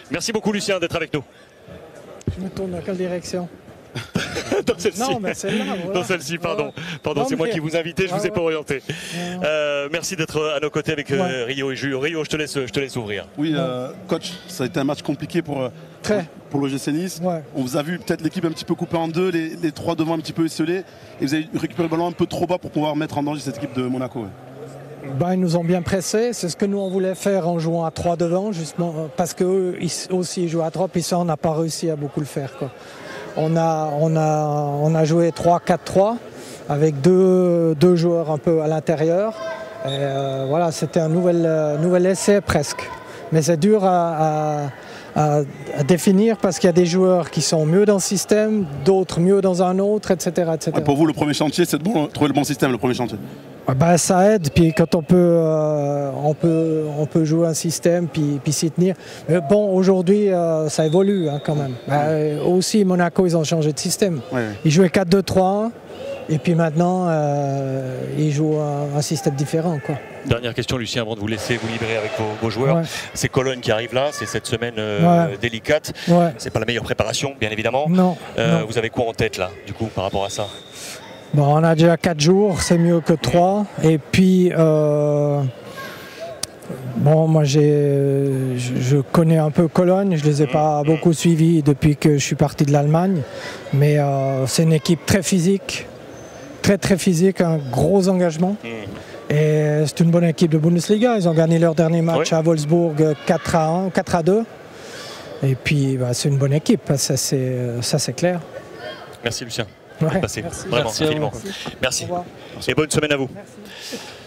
Merci beaucoup Lucien d'être avec nous. Je me tourne dans quelle direction? Dans celle-ci. Non, mais celle-là. Voilà. Dans celle-ci, pardon. Pardon, Non, c'est moi mais- qui vous invitais, je vous ai pas orienté. Merci d'être à nos côtés avec Rio et Julio. Rio, je te laisse ouvrir. Oui, coach, ça a été un match compliqué pour l'OGC Nice. Ouais. On vous a vu peut-être l'équipe un petit peu coupée en deux, les trois devant un petit peu esselés, et vous avez récupéré le ballon un peu trop bas pour pouvoir mettre en danger cette équipe de Monaco. Ouais. Ben, ils nous ont bien pressés, c'est ce que nous on voulait faire en jouant à 3 devant, justement, parce qu'eux aussi jouent à 3, puis ça on n'a pas réussi à beaucoup le faire, quoi. On a joué 3-4-3 avec deux joueurs un peu à l'intérieur. Voilà, c'était un nouvel essai presque. Mais c'est dur à définir parce qu'il y a des joueurs qui sont mieux dans ce système, d'autres mieux dans un autre, etc. etc. Ah, pour vous, le premier chantier, c'est de trouver le bon système, le premier chantier. Ben, ça aide, puis quand on peut jouer un système puis s'y tenir. Mais bon, aujourd'hui, ça évolue hein, quand même. Ben, aussi, Monaco, ils ont changé de système. Ouais. Ils jouaient 4-2-3-1, et puis maintenant, ils jouent un système différent, quoi. Dernière question, Lucien, avant de vous laisser vous libérer avec vos joueurs. Ouais. C'est Cologne qui arrive là, c'est cette semaine délicate. Ouais. C'est pas la meilleure préparation, bien évidemment. Non, non. Vous avez quoi en tête là, du coup, par rapport à ça? Bon, on a déjà 4 jours, c'est mieux que 3. Et puis, bon, moi je connais un peu Cologne, je ne les ai pas beaucoup suivis depuis que je suis parti de l'Allemagne. Mais c'est une équipe très physique, très physique, un gros engagement. Et c'est une bonne équipe de Bundesliga. Ils ont gagné leur dernier match à Wolfsburg 4-1, 4-2. Et puis, bah, c'est une bonne équipe, ça c'est clair. Merci Lucien. Ouais, Passé. merci. Vraiment, Merci infiniment. Merci. Et bonne semaine à vous. Merci.